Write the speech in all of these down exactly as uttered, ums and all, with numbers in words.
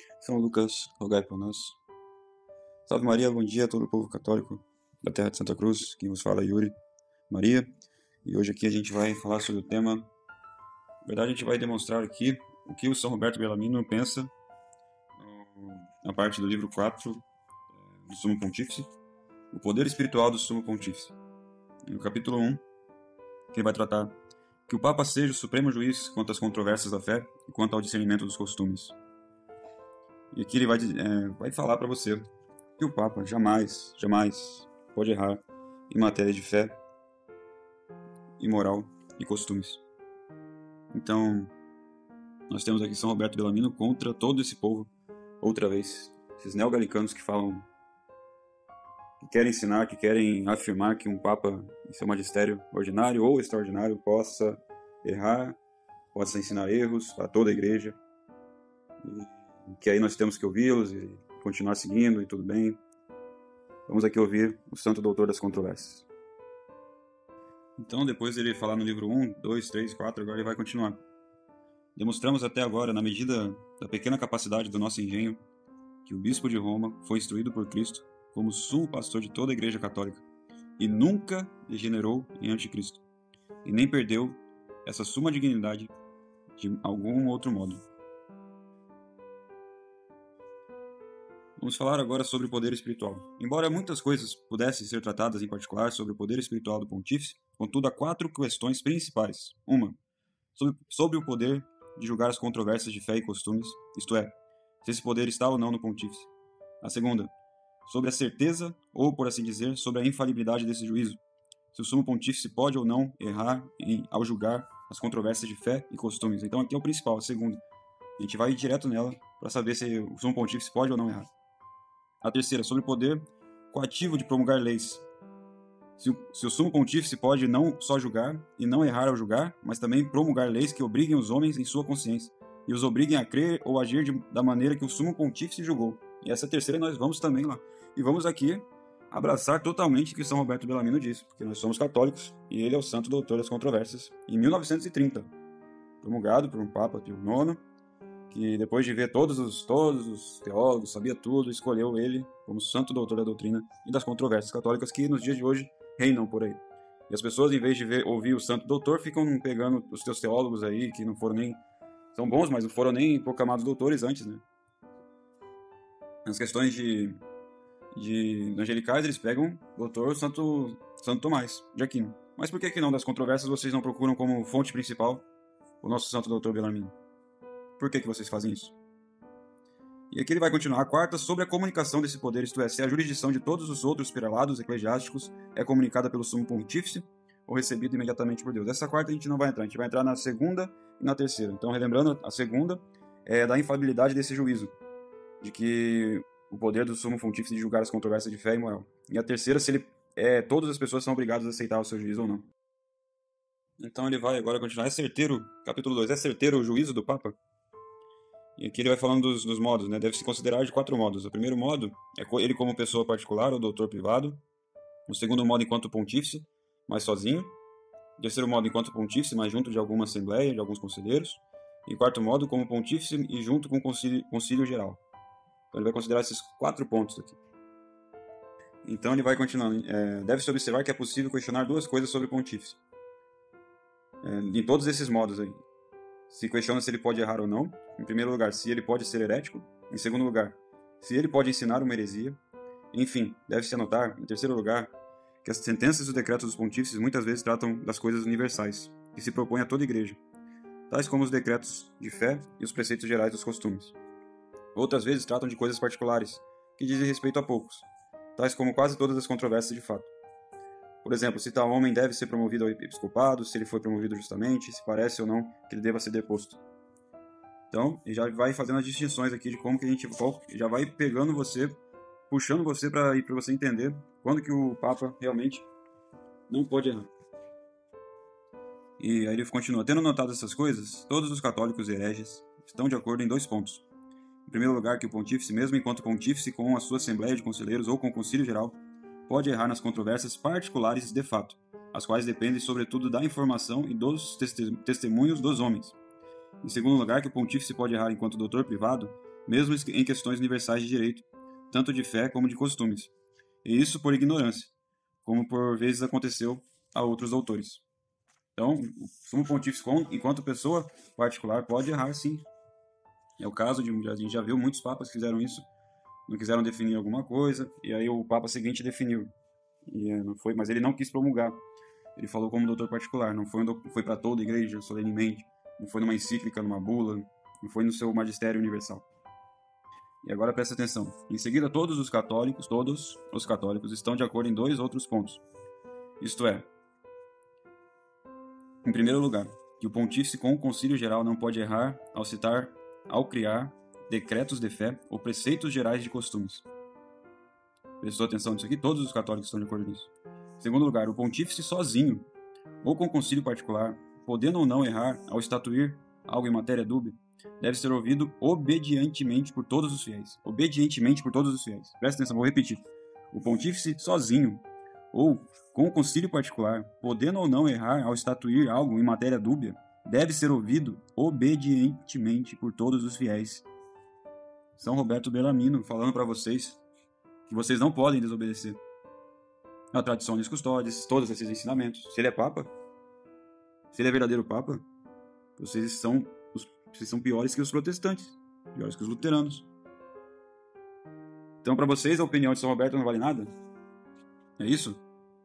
São Lucas, rogai por nós. Salve Maria, bom dia a todo o povo católico da terra de Santa Cruz. Quem vos fala é Yuri Maria. E hoje aqui a gente vai falar sobre o tema... Na verdade, a gente vai demonstrar aqui o que o São Roberto Bellarmino pensa na parte do livro quatro do Sumo Pontífice, o poder espiritual do Sumo Pontífice. No capítulo um, que ele vai tratar que o Papa seja o supremo juiz quanto às controvérsias da fé e quanto ao discernimento dos costumes. E aqui ele vai, é, vai falar para você que o Papa jamais, jamais pode errar em matéria de fé e moral e costumes. Então, nós temos aqui São Roberto Bellarmino contra todo esse povo, outra vez, esses neogalicanos que falam, que querem ensinar, que querem afirmar que um Papa em seu magistério ordinário ou extraordinário possa errar, possa ensinar erros para toda a igreja, e que aí nós temos que ouvi-los e continuar seguindo e tudo bem. Vamos aqui ouvir o Santo Doutor das Controvérsias. Então, depois ele falar no livro um, dois, três, quatro, agora ele vai continuar. Demonstramos até agora, na medida da pequena capacidade do nosso engenho, que o Bispo de Roma foi instruído por Cristo como sumo pastor de toda a Igreja Católica e nunca degenerou em anticristo, e nem perdeu essa suma dignidade de algum outro modo. Vamos falar agora sobre o poder espiritual. Embora muitas coisas pudessem ser tratadas em particular sobre o poder espiritual do Pontífice, contudo há quatro questões principais. Uma, sobre, sobre o poder de julgar as controvérsias de fé e costumes, isto é, se esse poder está ou não no Pontífice. A segunda, sobre a certeza, ou por assim dizer, sobre a infalibilidade desse juízo, se o Sumo Pontífice pode ou não errar em, ao julgar as controvérsias de fé e costumes. Então aqui é o principal, a segunda. A gente vai ir direto nela para saber se o Sumo Pontífice pode ou não errar. A terceira, sobre o poder coativo de promulgar leis. Se o, se o Sumo Pontífice pode não só julgar e não errar ao julgar, mas também promulgar leis que obriguem os homens em sua consciência e os obriguem a crer ou agir de, da maneira que o Sumo Pontífice julgou. E essa terceira nós vamos também lá. E vamos aqui abraçar totalmente o que São Roberto Bellarmino disse, porque nós somos católicos e ele é o Santo Doutor das Controvérsias, em mil novecentos e trinta, promulgado por um Papa Pio nono, que depois de ver todos os, todos os teólogos, sabia tudo, escolheu ele como Santo Doutor da doutrina e das controvérsias católicas que nos dias de hoje reinam por aí. E as pessoas, em vez de ver, ouvir o Santo Doutor, ficam pegando os teus teólogos aí, que não foram nem... são bons, mas não foram nem proclamados doutores antes, né? Nas questões de, de angelicais, eles pegam o doutor Santo, Santo Tomás de Aquino. Mas por que que não, das controvérsias, vocês não procuram como fonte principal o nosso Santo Doutor Bellarmino? Por que que vocês fazem isso? E aqui ele vai continuar. A quarta, sobre a comunicação desse poder, isto é, se a jurisdição de todos os outros prelados eclesiásticos é comunicada pelo Sumo Pontífice ou recebida imediatamente por Deus. Essa quarta a gente não vai entrar, a gente vai entrar na segunda e na terceira. Então, relembrando, a segunda é da infalibilidade desse juízo, de que o poder do Sumo Pontífice de julgar as controvérsias de fé e moral. E a terceira, se ele, é, todas as pessoas são obrigadas a aceitar o seu juízo ou não. Então ele vai agora continuar. É certeiro, capítulo dois, é certeiro o juízo do Papa? E aqui ele vai falando dos, dos modos, né? Deve se considerar de quatro modos. O primeiro modo é ele como pessoa particular ou doutor privado. O segundo modo enquanto pontífice, mas sozinho. O terceiro modo enquanto pontífice, mas junto de alguma assembleia, de alguns conselheiros. E quarto modo como pontífice e junto com o concílio, concílio geral. Então ele vai considerar esses quatro pontos aqui. Então ele vai continuando. É, deve-se observar que é possível questionar duas coisas sobre o pontífice. É, em todos esses modos aí. Se questiona se ele pode errar ou não. Em primeiro lugar, se ele pode ser herético. Em segundo lugar, se ele pode ensinar uma heresia. Enfim, deve-se anotar, em terceiro lugar, que as sentenças e os decretos dos pontífices muitas vezes tratam das coisas universais, que se propõem a toda a igreja, tais como os decretos de fé e os preceitos gerais dos costumes. Outras vezes tratam de coisas particulares, que dizem respeito a poucos, tais como quase todas as controvérsias de fato. Por exemplo, se tal homem deve ser promovido ao episcopado, se ele foi promovido justamente, se parece ou não que ele deva ser deposto. Então, ele já vai fazendo as distinções aqui de como que a gente já vai pegando você, puxando você para para você entender quando que o Papa realmente não pode errar. E aí ele continua. Tendo notado essas coisas, todos os católicos e hereges estão de acordo em dois pontos. Em primeiro lugar, que o pontífice, mesmo enquanto pontífice com a sua assembleia de conselheiros ou com o concílio geral, pode errar nas controvérsias particulares de fato, as quais dependem sobretudo da informação e dos testemunhos dos homens. Em segundo lugar, que o pontífice pode errar enquanto doutor privado, mesmo em questões universais de direito, tanto de fé como de costumes, e isso por ignorância, como por vezes aconteceu a outros doutores. Então, o sumo pontífice, enquanto pessoa particular, pode errar sim. É o caso de, a gente já viu muitos papas que fizeram isso, não quiseram definir alguma coisa, e aí o papa seguinte definiu, e não foi, mas ele não quis promulgar. Ele falou como doutor particular, não foi, um, foi para toda a igreja solenemente, não foi numa encíclica, numa bula, não foi no seu magistério universal. E agora presta atenção. Em seguida, todos os católicos, todos os católicos estão de acordo em dois outros pontos. Isto é, em primeiro lugar, que o pontífice com o concílio geral não pode errar ao citar, ao criar decretos de fé ou preceitos gerais de costumes. Prestou atenção nisso aqui? Todos os católicos estão de acordo nisso. Em segundo lugar, o pontífice sozinho, ou com concílio particular, podendo ou não errar ao estatuir algo em matéria dúbia, deve ser ouvido obedientemente por todos os fiéis. Obedientemente por todos os fiéis. Presta atenção, vou repetir. O pontífice sozinho, ou com concílio particular, podendo ou não errar ao estatuir algo em matéria dúbia, deve ser ouvido obedientemente por todos os fiéis. São Roberto Bellarmino falando para vocês que vocês não podem desobedecer a tradição dos custódios, todos esses ensinamentos. Se ele é papa, se ele é verdadeiro papa, vocês são, os, vocês são piores que os protestantes, piores que os luteranos. Então, para vocês, a opinião de São Roberto não vale nada? É isso?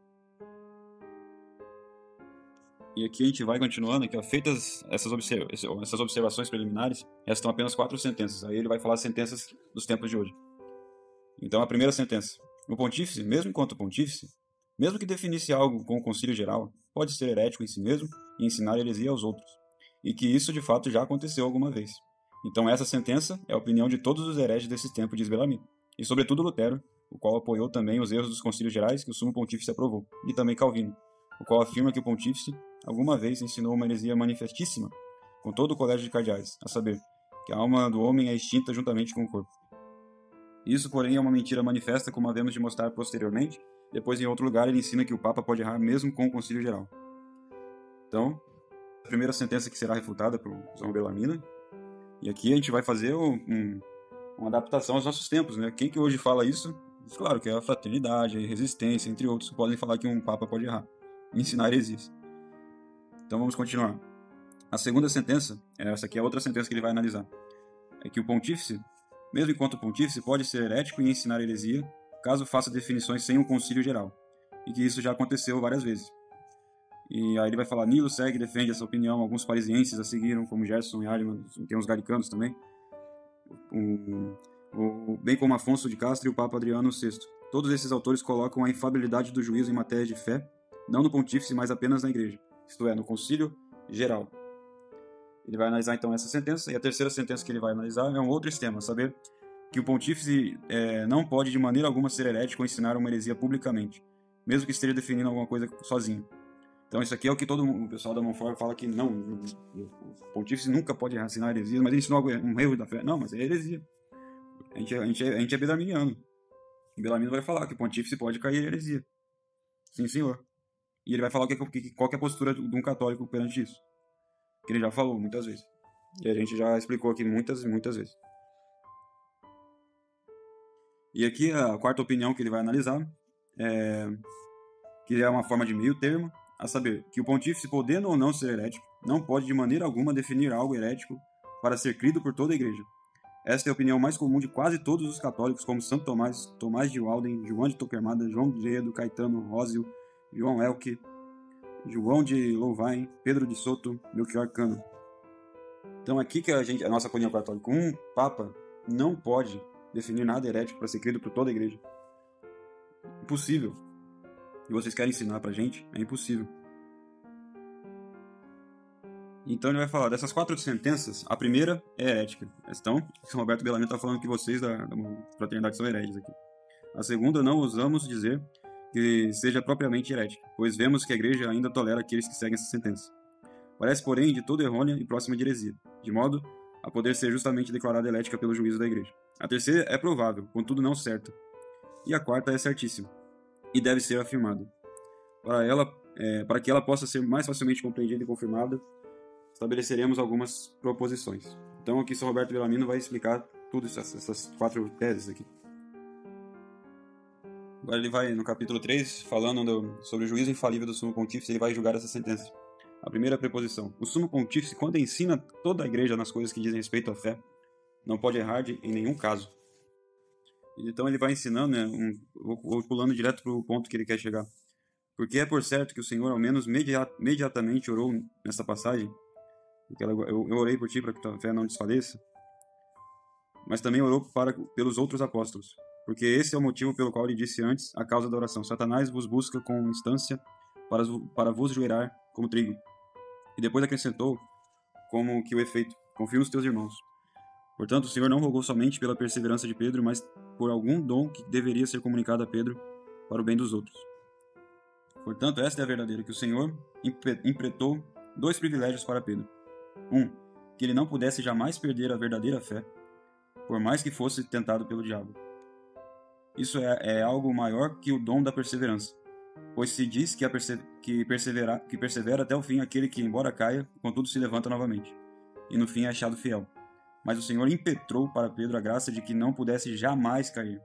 E aqui a gente vai continuando, aqui, ó, feitas essas, observa essas observações preliminares, restam apenas quatro sentenças. Aí ele vai falar as sentenças dos tempos de hoje. Então, a primeira sentença. O pontífice, mesmo enquanto pontífice, mesmo que definisse algo com o concílio geral, pode ser herético em si mesmo e ensinar heresia aos outros. E que isso, de fato, já aconteceu alguma vez. Então, essa sentença é a opinião de todos os hereges desse tempo, diz Bellarmino. E, sobretudo, Lutero, o qual apoiou também os erros dos concílios gerais que o sumo pontífice aprovou. E também Calvino, o qual afirma que o pontífice alguma vez ensinou uma heresia manifestíssima com todo o colégio de cardeais, a saber, que a alma do homem é extinta juntamente com o corpo. Isso, porém, é uma mentira manifesta, como havemos de mostrar posteriormente. Depois, em outro lugar, ele ensina que o Papa pode errar mesmo com o concílio geral. Então, a primeira sentença que será refutada por São Bellarmino, e aqui a gente vai fazer um, uma adaptação aos nossos tempos, né? Quem que hoje fala isso? Claro que é a fraternidade, a resistência, entre outros, podem falar que um Papa pode errar, ensinar heresias. Então vamos continuar. A segunda sentença, essa aqui é a outra sentença que ele vai analisar, é que o pontífice, mesmo enquanto pontífice, pode ser herético e ensinar heresia, caso faça definições sem um concílio geral, e que isso já aconteceu várias vezes. E aí ele vai falar, Nilo segue e defende essa opinião, alguns parisienses a seguiram, como Gerson e Hahnemann, tem uns galicanos também, o, o, bem como Afonso de Castro e o Papa Adriano sexto. Todos esses autores colocam a infalibilidade do juízo em matéria de fé, não no pontífice, mas apenas na igreja, isto é, no concílio geral. Ele vai analisar então essa sentença, e a terceira sentença que ele vai analisar é um outro esquema, saber que o pontífice é, não pode de maneira alguma ser herético ou ensinar uma heresia publicamente, mesmo que esteja definindo alguma coisa sozinho. Então isso aqui é o que todo o pessoal da Montfort fala que não, o pontífice nunca pode ensinar heresias, mas ele ensinou um erro da fé. Não, mas é heresia. A gente, a gente, é, a gente é belarminiano. E Bellarmino vai falar que o pontífice pode cair em heresia. Sim, senhor. E ele vai falar que, que, qual que é a postura de um católico perante isso. Que ele já falou muitas vezes. E a gente já explicou aqui muitas e muitas vezes. E aqui a quarta opinião que ele vai analisar é que é uma forma de meio termo, a saber, que o pontífice, podendo ou não ser herético, não pode de maneira alguma definir algo herético para ser crido por toda a igreja. Esta é a opinião mais comum de quase todos os católicos, como Santo Tomás, Tomás de Walden, João de Torquemada, João de Edo, Caetano, Rósio, João Elke, João de Louvain, Pedro de Soto, Melchior Cano. Então aqui que a, gente, a nossa opinião católica, um papa não pode definir nada herético para ser crido por toda a igreja. Impossível. E vocês querem ensinar pra gente? É impossível. Então ele vai falar dessas quatro sentenças, a primeira é herética. Então, São Roberto Bellarmino está falando que vocês da, da fraternidade são hereges aqui. A segunda, não ousamos dizer que seja propriamente herética, pois vemos que a igreja ainda tolera aqueles que seguem essa sentença. Parece, porém, de todo errônea e próxima de heresia, de modo a poder ser justamente declarada herética pelo juízo da igreja. A terceira é provável, contudo não certa. E a quarta é certíssima, e deve ser afirmada. Para, ela, é, para que ela possa ser mais facilmente compreendida e confirmada, estabeleceremos algumas proposições. Então aqui São Roberto Bellarmino vai explicar tudo isso, essas quatro teses aqui. Agora ele vai, no capítulo três, falando do, sobre o juízo infalível do Sumo Pontífice, ele vai julgar essa sentença. A primeira preposição. O Sumo Pontífice, quando ensina toda a igreja nas coisas que dizem respeito à fé, não pode errar de, em nenhum caso. Então ele vai ensinando, né, um, vou, vou pulando direto para o ponto que ele quer chegar. Porque é por certo que o Senhor, ao menos media, imediatamente, orou nessa passagem. Eu, eu orei por ti para que tua fé não desfaleça. Mas também orou para, pelos outros apóstolos. Porque esse é o motivo pelo qual ele disse antes a causa da oração. Satanás vos busca com instância para, para vos joelhar como trigo. E depois acrescentou como que o efeito. Confia nos teus irmãos. Portanto, o Senhor não rogou somente pela perseverança de Pedro, mas por algum dom que deveria ser comunicado a Pedro para o bem dos outros. Portanto, esta é a verdadeira, que o Senhor impretou dois privilégios para Pedro. Um, que ele não pudesse jamais perder a verdadeira fé, por mais que fosse tentado pelo diabo. Isso é, é algo maior que o dom da perseverança, pois se diz que, a perse que, persevera, que persevera até o fim aquele que, embora caia, contudo se levanta novamente, e no fim é achado fiel. Mas o Senhor impetrou para Pedro a graça de que não pudesse jamais cair,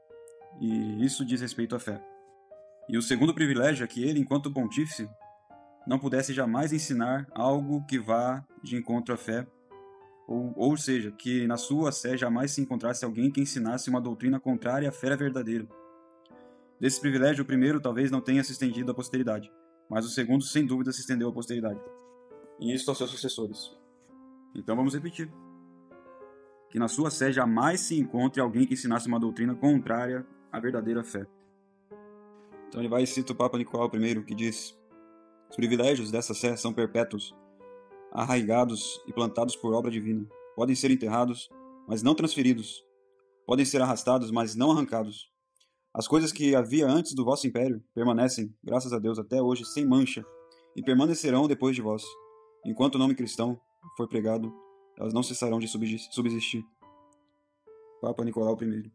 e isso diz respeito à fé. E o segundo privilégio é que ele, enquanto pontífice, não pudesse jamais ensinar algo que vá de encontro à fé, ou, ou seja, que na sua sé jamais se encontrasse alguém que ensinasse uma doutrina contrária à fé verdadeira. Desse privilégio, o primeiro talvez não tenha se estendido à posteridade, mas o segundo, sem dúvida, se estendeu à posteridade, e isso aos seus sucessores. Então vamos repetir. Que na sua sé jamais se encontre alguém que ensinasse uma doutrina contrária à verdadeira fé. Então ele vai e cita o Papa Nicolau I, que diz: os privilégios dessa sé são perpétuos, arraigados e plantados por obra divina. Podem ser enterrados, mas não transferidos. Podem ser arrastados, mas não arrancados. As coisas que havia antes do vosso império permanecem, graças a Deus, até hoje sem mancha, e permanecerão depois de vós. Enquanto o nome cristão for pregado, elas não cessarão de subsistir. Papa Nicolau I.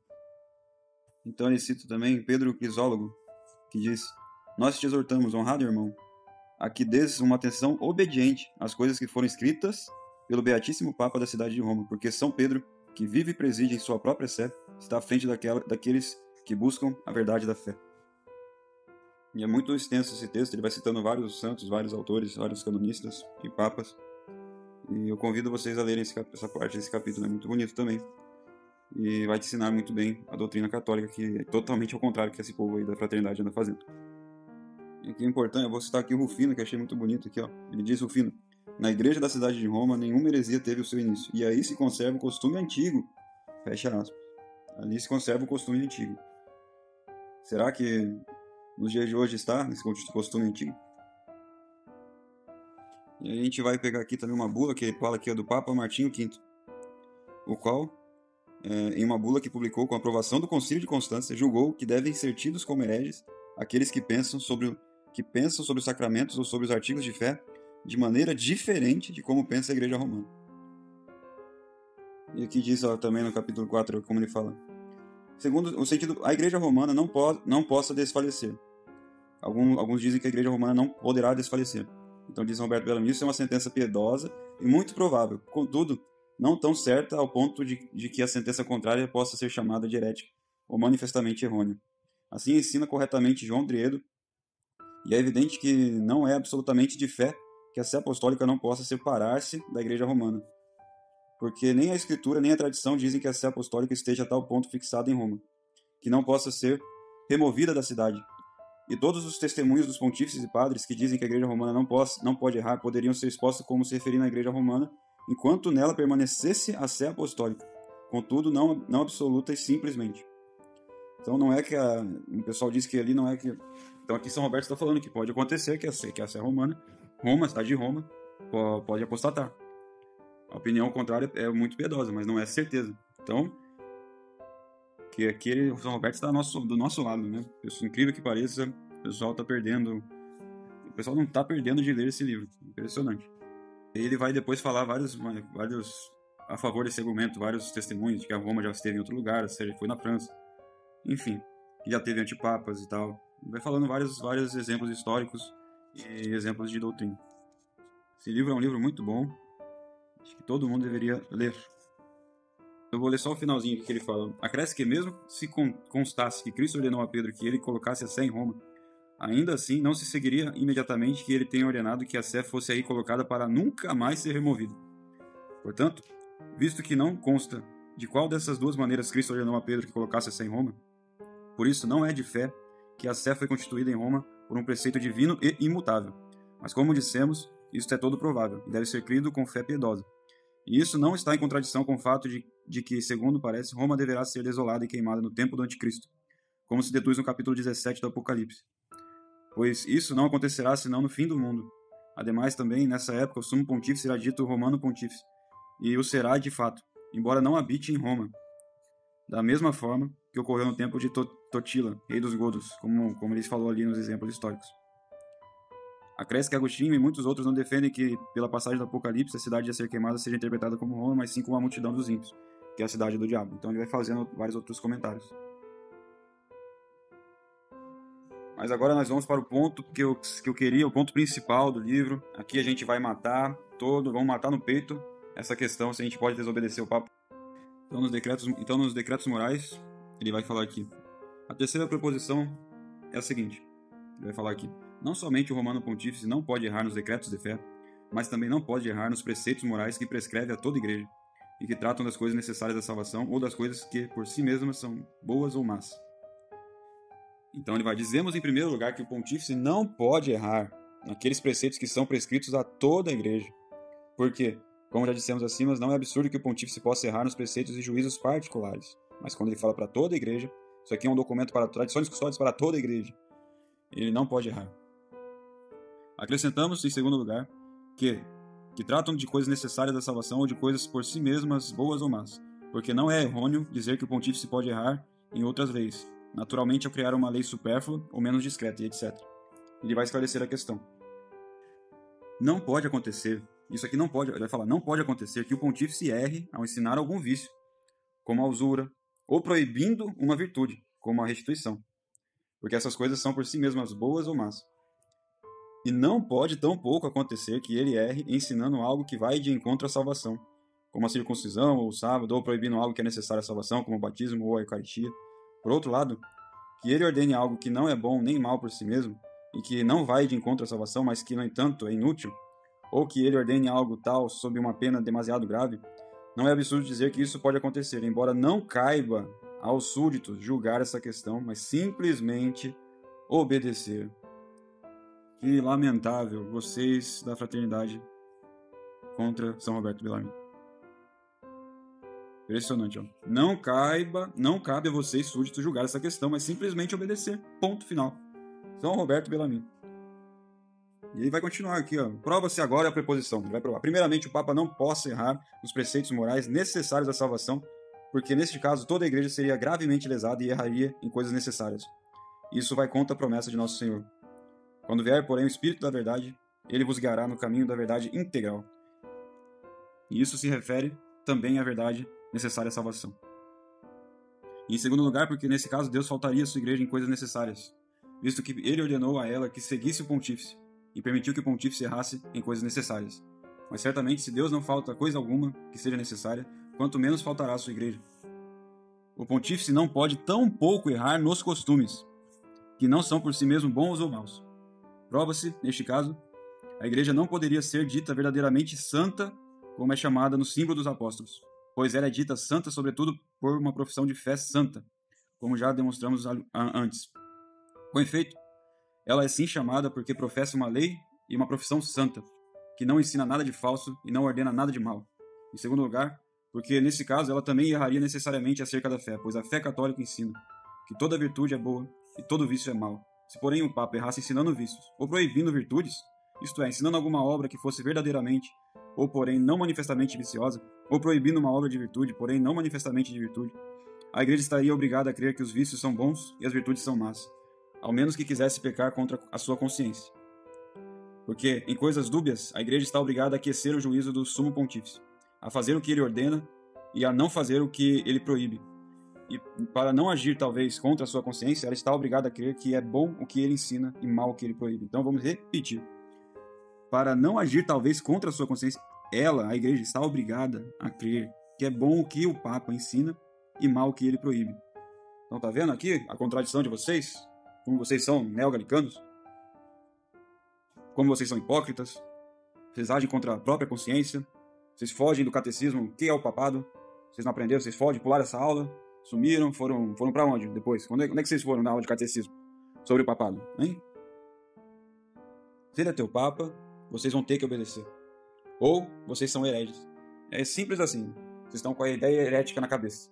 Então ele cita também Pedro Crisólogo, que diz: nós te exortamos, honrado irmão, a que dês uma atenção obediente às coisas que foram escritas pelo Beatíssimo Papa da cidade de Roma, porque São Pedro, que vive e preside em sua própria sé, está à frente daquela, daqueles que buscam a verdade da fé. E é muito extenso esse texto, ele vai citando vários santos, vários autores, vários canonistas e papas, e eu convido vocês a lerem esse, essa parte desse capítulo, é muito bonito também, e vai te ensinar muito bem a doutrina católica, que é totalmente ao contrário que esse povo aí da fraternidade anda fazendo. E aqui é importante, eu vou citar aqui o Rufino, que achei muito bonito aqui, ó. Ele diz: Rufino, na igreja da cidade de Roma, nenhuma heresia teve o seu início, e aí se conserva o costume antigo. Fecha aspas. Ali se conserva o costume antigo. Será que nos dias de hoje está nesse costume antigo? E aí a gente vai pegar aqui também uma bula, que fala aqui, ó, do Papa Martinho quinto, o qual, é, em uma bula que publicou com a aprovação do Concílio de Constância, julgou que devem ser tidos como hereges aqueles que pensam sobre o que pensam sobre os sacramentos ou sobre os artigos de fé de maneira diferente de como pensa a Igreja Romana. E aqui diz, ó, também no capítulo quatro, como ele fala: segundo o sentido, a Igreja Romana não, po não possa desfalecer. Alguns, alguns dizem que a Igreja Romana não poderá desfalecer. Então diz Roberto Bellamy, isso é uma sentença piedosa e muito provável, contudo, não tão certa ao ponto de, de que a sentença contrária possa ser chamada de herética ou manifestamente errônea. Assim ensina corretamente João Driedo, e é evidente que não é absolutamente de fé que a sé apostólica não possa separar-se da Igreja Romana, porque nem a Escritura nem a tradição dizem que a sé apostólica esteja a tal ponto fixada em Roma, que não possa ser removida da cidade. E todos os testemunhos dos pontífices e padres que dizem que a Igreja Romana não, possa, não pode errar poderiam ser expostos como se referindo à Igreja Romana, enquanto nela permanecesse a sé apostólica, contudo não, não absoluta e simplesmente. Então não é que a, o pessoal diz que ali não é que... Então aqui São Roberto está falando que pode acontecer que a sé, que a sé romana, Roma, a cidade de Roma, pode apostatar. A opinião contrária é muito piedosa, mas não é certeza. Então, que aqui o São Roberto está do nosso, do nosso lado, né? Isso, incrível que pareça, o pessoal está perdendo... O pessoal não está perdendo de ler esse livro. Impressionante. Ele vai depois falar vários, vários a favor desse argumento, vários testemunhos de que a Roma já esteve em outro lugar, ou seja, foi na França. Enfim, que já teve antipapas e tal. Ele vai falando vários, vários exemplos históricos e exemplos de doutrina. Esse livro é um livro muito bom. Acho que todo mundo deveria ler. eu vou ler só o finalzinho aqui que ele fala. Acresce que mesmo se constasse que Cristo ordenou a Pedro que ele colocasse a sé em Roma, ainda assim não se seguiria imediatamente que ele tenha ordenado que a sé fosse aí colocada para nunca mais ser removida. Portanto, visto que não consta de qual dessas duas maneiras Cristo ordenou a Pedro que colocasse a sé em Roma, por isso não é de fé que a sé foi constituída em Roma por um preceito divino e imutável. Mas como dissemos, isto é todo provável e deve ser crido com fé piedosa. E isso não está em contradição com o fato de, de que, segundo parece, Roma deverá ser desolada e queimada no tempo do Anticristo, como se deduz no capítulo dezessete do Apocalipse. Pois isso não acontecerá senão no fim do mundo. Ademais, também, nessa época, o sumo pontífice será dito romano pontífice, e o será de fato, embora não habite em Roma, da mesma forma que ocorreu no tempo de Totila, rei dos godos, como, como ele falou ali nos exemplos históricos. Acresce que Agostinho e muitos outros não defendem que, pela passagem do Apocalipse, a cidade a ser queimada seja interpretada como Roma, mas sim como a multidão dos ímpios, que é a cidade do diabo. Então ele vai fazendo vários outros comentários. Mas agora nós vamos para o ponto que eu, que eu queria, o ponto principal do livro. Aqui a gente vai matar todo, vamos matar no peito essa questão se a gente pode desobedecer o Papa. Então nos decretos, então, nos decretos morais, ele vai falar aqui. A terceira proposição é a seguinte. Ele vai falar aqui. Não somente o romano pontífice não pode errar nos decretos de fé, mas também não pode errar nos preceitos morais que prescreve a toda igreja, e que tratam das coisas necessárias da salvação ou das coisas que, por si mesmas, são boas ou más. Então ele vai, dizemos em primeiro lugar que o pontífice não pode errar naqueles preceitos que são prescritos a toda a igreja. Por quê? Como já dissemos acima, não é absurdo que o pontífice possa errar nos preceitos e juízos particulares. Mas quando ele fala para toda a igreja, isso aqui é um documento para tradições custódias para toda a igreja. Ele não pode errar. Acrescentamos, em segundo lugar, que, que tratam de coisas necessárias da salvação ou de coisas por si mesmas boas ou más, porque não é errôneo dizer que o pontífice pode errar em outras leis, naturalmente ao criar uma lei supérflua ou menos discreta, e etcétera. Ele vai esclarecer a questão. Não pode acontecer, isso aqui não pode, ele vai falar, não pode acontecer que o pontífice erre ao ensinar algum vício, como a usura, ou proibindo uma virtude, como a restituição, porque essas coisas são por si mesmas boas ou más. E não pode tampouco acontecer que ele erre ensinando algo que vai de encontro à salvação, como a circuncisão ou o sábado, ou proibindo algo que é necessário à salvação, como o batismo ou a eucaristia. Por outro lado, que ele ordene algo que não é bom nem mal por si mesmo, e que não vai de encontro à salvação, mas que, no entanto, é inútil, ou que ele ordene algo tal sob uma pena demasiado grave, não é absurdo dizer que isso pode acontecer, embora não caiba aos súditos julgar essa questão, mas simplesmente obedecer. Que lamentável, vocês da fraternidade contra São Roberto Bellarmine. Impressionante, ó. Não caiba, não cabe a vocês, súditos, julgar essa questão, mas simplesmente obedecer. Ponto final. São Roberto Bellarmine. E ele vai continuar aqui, ó. Prova-se agora a preposição. Ele vai provar. Primeiramente, o Papa não possa errar nos preceitos morais necessários à salvação, porque neste caso toda a igreja seria gravemente lesada e erraria em coisas necessárias. Isso vai contra a promessa de Nosso Senhor. Quando vier, porém, o Espírito da Verdade, ele vos guiará no caminho da verdade integral. E isso se refere também à verdade necessária à salvação. E em segundo lugar, porque nesse caso Deus faltaria à sua igreja em coisas necessárias, visto que ele ordenou a ela que seguisse o pontífice e permitiu que o pontífice errasse em coisas necessárias. Mas certamente, se Deus não falta coisa alguma que seja necessária, quanto menos faltará à sua igreja. O pontífice não pode tão pouco errar nos costumes, que não são por si mesmos bons ou maus. Prova-se, neste caso, a igreja não poderia ser dita verdadeiramente santa, como é chamada no símbolo dos apóstolos, pois ela é dita santa sobretudo por uma profissão de fé santa, como já demonstramos antes. Com efeito, ela é sim chamada porque professa uma lei e uma profissão santa, que não ensina nada de falso e não ordena nada de mal. Em segundo lugar, porque nesse caso ela também erraria necessariamente acerca da fé, pois a fé católica ensina que toda virtude é boa e todo vício é mau. Se, porém, o Papa errasse ensinando vícios ou proibindo virtudes, isto é, ensinando alguma obra que fosse verdadeiramente, ou porém não manifestamente viciosa, ou proibindo uma obra de virtude, porém não manifestamente de virtude, a igreja estaria obrigada a crer que os vícios são bons e as virtudes são más, ao menos que quisesse pecar contra a sua consciência. Porque, em coisas dúbias, a igreja está obrigada a aquecer o juízo do sumo pontífice, a fazer o que ele ordena e a não fazer o que ele proíbe. E para não agir, talvez, contra a sua consciência, ela está obrigada a crer que é bom o que ele ensina e mal o que ele proíbe. Então, vamos repetir. Para não agir, talvez, contra a sua consciência, ela, a igreja, está obrigada a crer que é bom o que o Papa ensina e mal o que ele proíbe. Então tá vendo aqui a contradição de vocês? Como vocês são neogalicanos? Como vocês são hipócritas? Vocês agem contra a própria consciência? Vocês fogem do catecismo? O que é o papado? Vocês não aprenderam? Vocês fogem, pularam essa aula? Sumiram? Foram, foram para onde depois? Onde é, onde é que vocês foram na aula de catecismo sobre o papado? Hein? Se ele é teu papa, vocês vão ter que obedecer. Ou vocês são hereges. É simples assim. Vocês estão com a ideia herética na cabeça.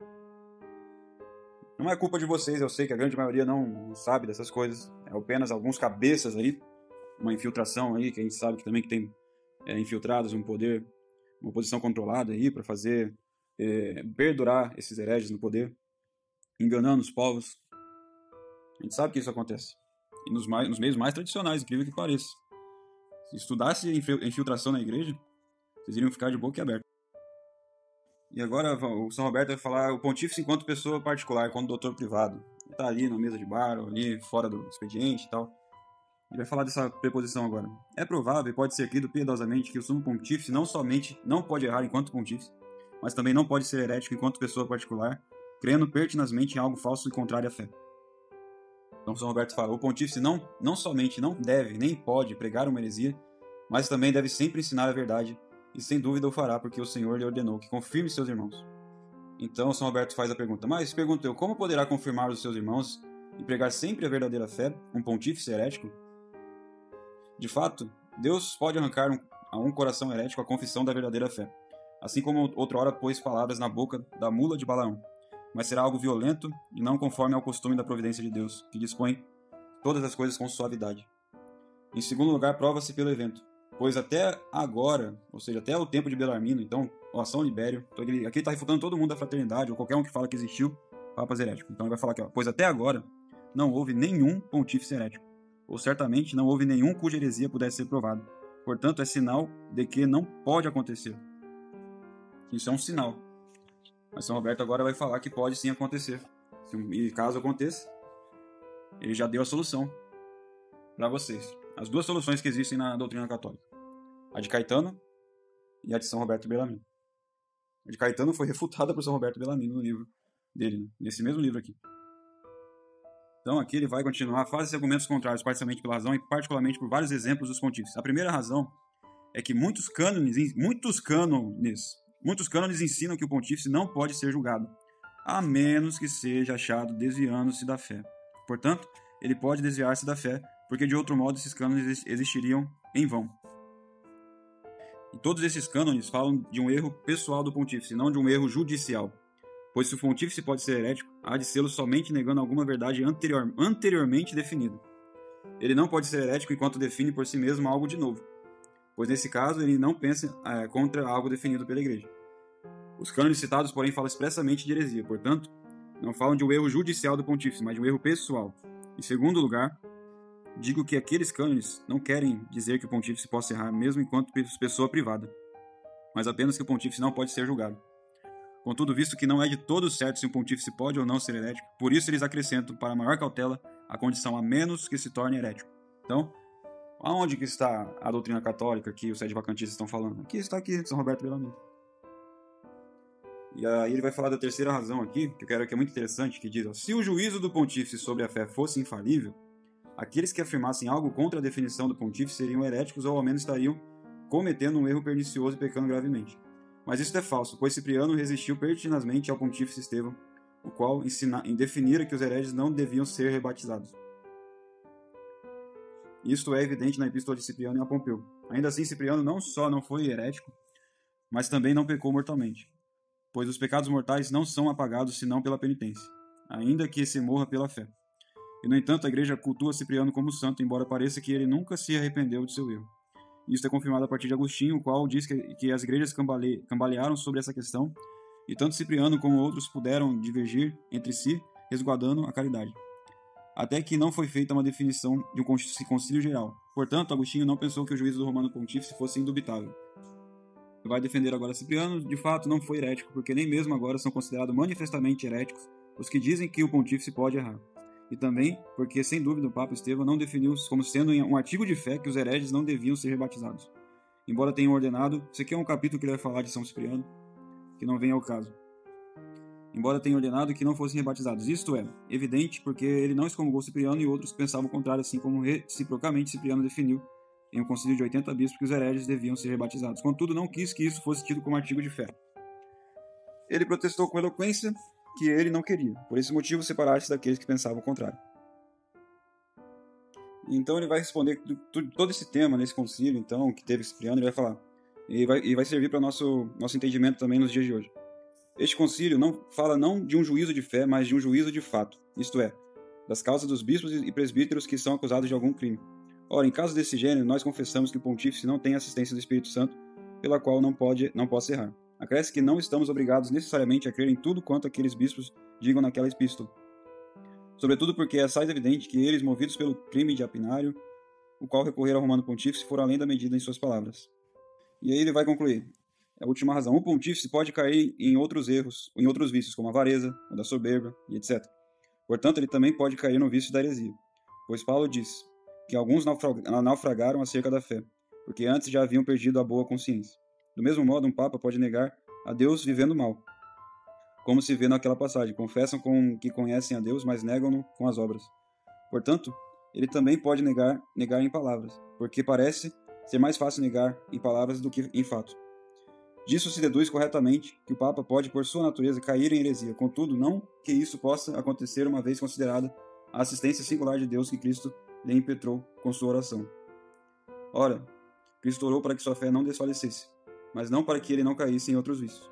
Não é culpa de vocês, eu sei que a grande maioria não sabe dessas coisas. É apenas alguns cabeças aí, uma infiltração aí, que a gente sabe que também que tem é, infiltrados um poder, uma posição controlada aí para fazer é, perdurar esses hereges no poder, enganando os povos. A gente sabe que isso acontece. E nos, mais, nos meios mais tradicionais, incrível que pareça. Se estudasse a infiltração na igreja, vocês iriam ficar de boca aberta. E agora o São Roberto vai falar o pontífice enquanto pessoa particular, enquanto doutor privado. Ele está ali na mesa de bar, ou ali fora do expediente e tal. Ele vai falar dessa preposição agora. É provável e pode ser crido piedosamente que o sumo pontífice não somente não pode errar enquanto pontífice, mas também não pode ser herético enquanto pessoa particular, crendo pertinazmente em algo falso e contrário à fé. Então São Roberto fala, o pontífice não, não somente não deve nem pode pregar uma heresia, mas também deve sempre ensinar a verdade, e sem dúvida o fará, porque o Senhor lhe ordenou que confirme seus irmãos. Então São Roberto faz a pergunta, mas pergunto eu, como poderá confirmar os seus irmãos e pregar sempre a verdadeira fé, um pontífice herético? De fato, Deus pode arrancar um, a um coração herético a confissão da verdadeira fé, assim como outrora pôs palavras na boca da mula de Balaão, mas será algo violento e não conforme ao costume da providência de Deus, que dispõe todas as coisas com suavidade. Em segundo lugar, prova-se pelo evento, pois até agora, ou seja, até o tempo de Belarmino, então, o Ação Libério, então aqui ele está refutando todo mundo da fraternidade, ou qualquer um que fala que existiu papas heréticos. Então ele vai falar aqui, ó, pois até agora não houve nenhum pontífice herético, ou certamente não houve nenhum cuja heresia pudesse ser provada. Portanto, é sinal de que não pode acontecer. Isso é um sinal. Mas São Roberto agora vai falar que pode sim acontecer. E caso aconteça, ele já deu a solução para vocês. As duas soluções que existem na doutrina católica. A de Caetano e a de São Roberto Bellarmino. A de Caetano foi refutada por São Roberto Bellarmino no livro dele, né? Nesse mesmo livro aqui. Então aqui ele vai continuar, faz esses argumentos contrários, parcialmente pela razão e particularmente por vários exemplos dos pontífices. A primeira razão é que muitos cânones, muitos cânones, muitos cânones ensinam que o pontífice não pode ser julgado, a menos que seja achado desviando-se da fé. Portanto, ele pode desviar-se da fé, porque de outro modo esses cânones existiriam em vão. E todos esses cânones falam de um erro pessoal do pontífice, não de um erro judicial. Pois se o pontífice pode ser herético, há de sê-lo somente negando alguma verdade anterior, anteriormente definida. Ele não pode ser herético enquanto define por si mesmo algo de novo, pois nesse caso ele não pensa é, contra algo definido pela igreja. Os cânones citados, porém, falam expressamente de heresia, portanto, não falam de um erro judicial do pontífice, mas de um erro pessoal. Em segundo lugar, digo que aqueles cânones não querem dizer que o pontífice possa errar mesmo enquanto pessoa privada, mas apenas que o pontífice não pode ser julgado. Contudo, visto que não é de todo certo se um pontífice pode ou não ser herético, por isso eles acrescentam, para maior cautela, a condição a menos que se torne herético. Então, aonde que está a doutrina católica que os sede vacantistas estão falando? Aqui está aqui, São Roberto Bellarmino. E aí ele vai falar da terceira razão aqui, que eu quero que é muito interessante, que diz, ó, se o juízo do pontífice sobre a fé fosse infalível, aqueles que afirmassem algo contra a definição do pontífice seriam heréticos ou ao menos estariam cometendo um erro pernicioso e pecando gravemente. Mas isso é falso, pois Cipriano resistiu pertinazmente ao pontífice Estevão, o qual ensina, definira que os hereges não deviam ser rebatizados. Isto é evidente na epístola de Cipriano e a Pompeu. Ainda assim, Cipriano não só não foi herético, mas também não pecou mortalmente, pois os pecados mortais não são apagados senão pela penitência, ainda que se morra pela fé. E, no entanto, a igreja cultua Cipriano como santo, embora pareça que ele nunca se arrependeu de seu erro. Isso é confirmado a partir de Agostinho, o qual diz que, que as igrejas cambale, cambalearam sobre essa questão, e tanto Cipriano como outros puderam divergir entre si, resguardando a caridade. Até que não foi feita uma definição de um concílio geral. Portanto, Agostinho não pensou que o juízo do Romano Pontífice fosse indubitável. Vai defender agora Cipriano, de fato não foi herético, porque nem mesmo agora são considerados manifestamente heréticos os que dizem que o pontífice pode errar. E também porque, sem dúvida, o Papa Estevão não definiu como sendo um artigo de fé que os hereges não deviam ser rebatizados. Embora tenham ordenado, isso aqui é um capítulo que ele vai falar de São Cipriano, que não vem ao caso. Embora tenha ordenado que não fossem rebatizados. Isto é evidente porque ele não excomungou Cipriano e outros que pensavam o contrário, assim como reciprocamente Cipriano definiu em um concílio de oitenta bispos que os hereges deviam ser rebatizados. Contudo, não quis que isso fosse tido como artigo de fé. Ele protestou com eloquência que ele não queria, por esse motivo, separar-se daqueles que pensavam o contrário. Então ele vai responder todo esse tema nesse concílio, então, que teve Cipriano, ele vai falar. E vai, e vai servir para o nosso, nosso entendimento também nos dias de hoje. Este concílio não, fala não de um juízo de fé, mas de um juízo de fato, isto é, das causas dos bispos e presbíteros que são acusados de algum crime. Ora, em casos desse gênero, nós confessamos que o pontífice não tem assistência do Espírito Santo, pela qual não pode, não possa errar. Acresce que não estamos obrigados necessariamente a crer em tudo quanto aqueles bispos digam naquela epístola. Sobretudo porque é mais evidente que eles, movidos pelo crime de Apinário, o qual recorreram ao Romano Pontífice, foram além da medida em suas palavras. E aí ele vai concluir. É a última razão. O pontífice pode cair em outros erros, em outros vícios, como a avareza, o da soberba, e etcétera. Portanto, ele também pode cair no vício da heresia. Pois Paulo diz que alguns naufragaram acerca da fé, porque antes já haviam perdido a boa consciência. Do mesmo modo, um papa pode negar a Deus vivendo mal, como se vê naquela passagem. Confessam com que conhecem a Deus, mas negam-no com as obras. Portanto, ele também pode negar, negar em palavras, porque parece ser mais fácil negar em palavras do que em fato. Disso se deduz corretamente que o Papa pode, por sua natureza, cair em heresia. Contudo, não que isso possa acontecer uma vez considerada a assistência singular de Deus que Cristo lhe impetrou com sua oração. Ora, Cristo orou para que sua fé não desfalecesse, mas não para que ele não caísse em outros vícios.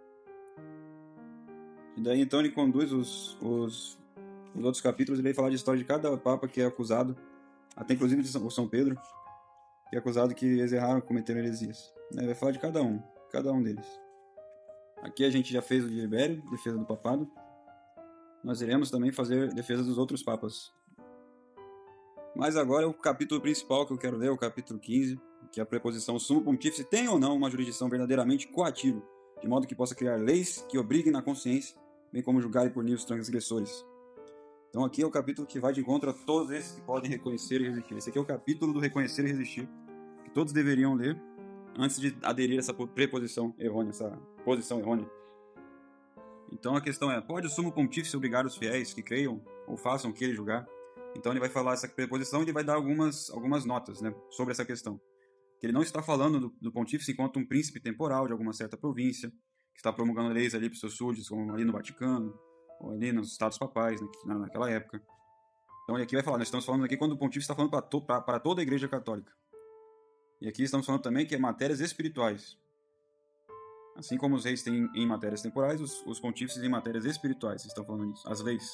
E daí então ele conduz os, os, os outros capítulos, ele vai falar de história de cada Papa que é acusado, até inclusive de São Pedro, que é acusado que eles erraram, cometeram heresias. Ele vai falar de cada um. Cada um deles. Aqui a gente já fez o de Libério, defesa do papado. Nós iremos também fazer defesa dos outros papas. Mas agora é o capítulo principal que eu quero ler, o capítulo quinze, que é a preposição sumo pontífice tem ou não uma jurisdição verdadeiramente coativa, de modo que possa criar leis que obriguem na consciência, bem como julgar e punir os transgressores. Então aqui é o capítulo que vai de encontro a todos esses que podem reconhecer e resistir. Esse aqui é o capítulo do reconhecer e resistir, que todos deveriam ler antes de aderir a essa preposição errônea, essa posição errônea. Então a questão é, pode o sumo pontífice obrigar os fiéis que creiam ou façam o que ele julgar? Então ele vai falar essa preposição e ele vai dar algumas, algumas notas, né, sobre essa questão. Que ele não está falando do, do pontífice enquanto um príncipe temporal de alguma certa província, que está promulgando leis ali para os seus súditos, como ali no Vaticano, ou ali nos Estados Papais, né, naquela época. Então ele aqui vai falar, nós estamos falando aqui quando o pontífice está falando para to, para toda a Igreja Católica. E aqui estamos falando também que é matérias espirituais. Assim como os reis têm em matérias temporais, os, os pontífices em matérias espirituais estão falando nisso, as leis.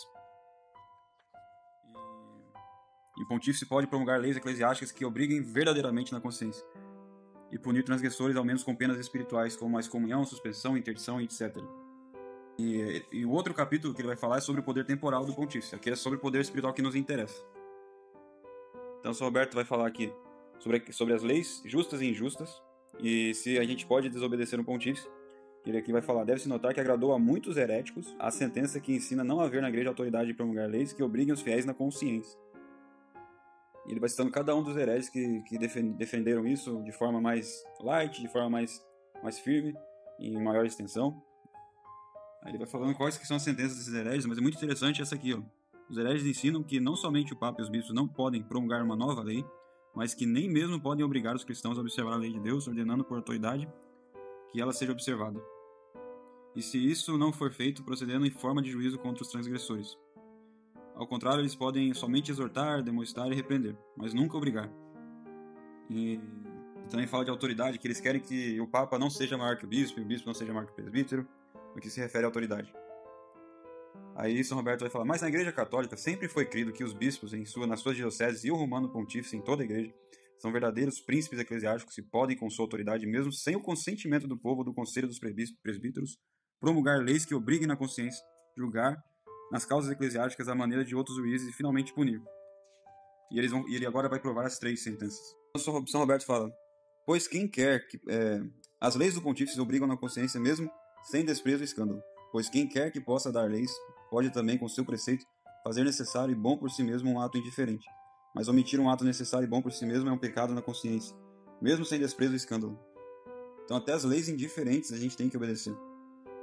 E, e o pontífice pode promulgar leis eclesiásticas que obriguem verdadeiramente na consciência e punir transgressores ao menos com penas espirituais, como a excomunhão, suspensão, interdição, etcétera. E, e o outro capítulo que ele vai falar é sobre o poder temporal do pontífice. Aqui é sobre o poder espiritual que nos interessa. Então, o São Roberto vai falar aqui Sobre, sobre as leis justas e injustas, e se a gente pode desobedecer um pontífice. Ele aqui vai falar, deve-se notar que agradou a muitos heréticos a sentença que ensina não haver na igreja autoridade de promulgar leis que obriguem os fiéis na consciência. E ele vai citando cada um dos hereges que, que defenderam isso de forma mais light, de forma mais, mais firme, em maior extensão. Aí ele vai falando quais que são as sentenças desses hereges, mas é muito interessante essa aqui, ó. Os hereges ensinam que não somente o Papa e os bispos não podem promulgar uma nova lei, mas que nem mesmo podem obrigar os cristãos a observar a lei de Deus, ordenando por autoridade que ela seja observada. E se isso não for feito, procedendo em forma de juízo contra os transgressores. Ao contrário, eles podem somente exortar, demonstrar e repreender, mas nunca obrigar. E também fala de autoridade, que eles querem que o Papa não seja maior que o Bispo, e o Bispo não seja maior que o Presbítero, no que se refere à autoridade. Aí São Roberto vai falar, mas na Igreja Católica sempre foi crido que os bispos, em sua, nas suas dioceses, e o Romano Pontífice em toda a Igreja, são verdadeiros príncipes eclesiásticos e podem, com sua autoridade, mesmo sem o consentimento do povo ou do conselho dos presbíteros, promulgar leis que obriguem na consciência, julgar nas causas eclesiásticas à maneira de outros juízes e finalmente punir. E, eles vão, e ele agora vai provar as três sentenças. São Roberto fala, pois quem quer que... É, as leis do pontífice obrigam na consciência mesmo sem desprezo e escândalo. Pois quem quer que possa dar leis, pode também, com seu preceito, fazer necessário e bom por si mesmo um ato indiferente. Mas omitir um ato necessário e bom por si mesmo é um pecado na consciência, mesmo sem desprezo e escândalo. Então até as leis indiferentes a gente tem que obedecer.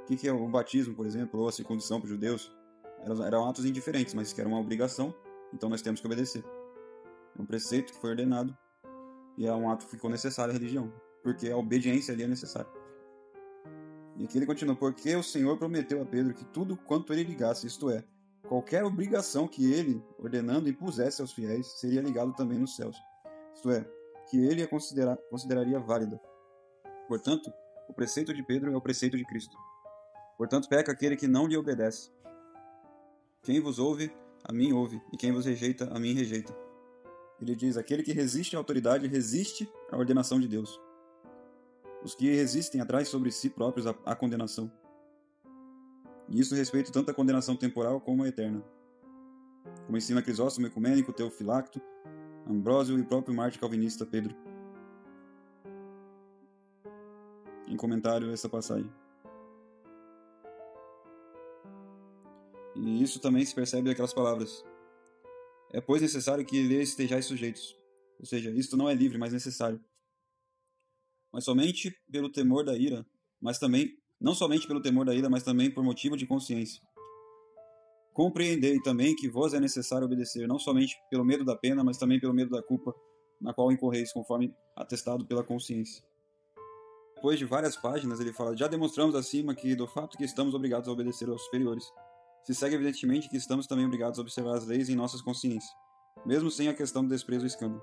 O que, que é o batismo, por exemplo, ou a circuncisão para os judeus? Eram, eram atos indiferentes, mas que era uma obrigação, então nós temos que obedecer. É um preceito que foi ordenado e é um ato que ficou necessário à religião, porque a obediência ali é necessária. E aqui ele continua: porque o Senhor prometeu a Pedro que tudo quanto ele ligasse, isto é, qualquer obrigação que ele, ordenando, impusesse aos fiéis, seria ligado também nos céus. Isto é, que ele a considera- consideraria válida. Portanto, o preceito de Pedro é o preceito de Cristo. Portanto, peca aquele que não lhe obedece. Quem vos ouve, a mim ouve, e quem vos rejeita, a mim rejeita. Ele diz: aquele que resiste à autoridade resiste à ordenação de Deus. Os que resistem atraem sobre si próprios a, a condenação. E isso respeita tanto a condenação temporal como a eterna. Como ensina Crisóstomo Ecumênico, Teofilacto, Ambrósio e o próprio mártir calvinista Pedro, em comentário a essa passagem. E isso também se percebe naquelas palavras: é, pois, necessário que lhe estejais sujeitos. Ou seja, isto não é livre, mas necessário. Mas somente pelo temor da ira, mas também, não somente pelo temor da ira, mas também por motivo de consciência. Compreendei também que vos é necessário obedecer, não somente pelo medo da pena, mas também pelo medo da culpa, na qual incorreis, conforme atestado pela consciência. Depois de várias páginas, ele fala: já demonstramos acima que, do fato que estamos obrigados a obedecer aos superiores, se segue evidentemente que estamos também obrigados a observar as leis em nossas consciências, mesmo sem a questão do desprezo e escândalo.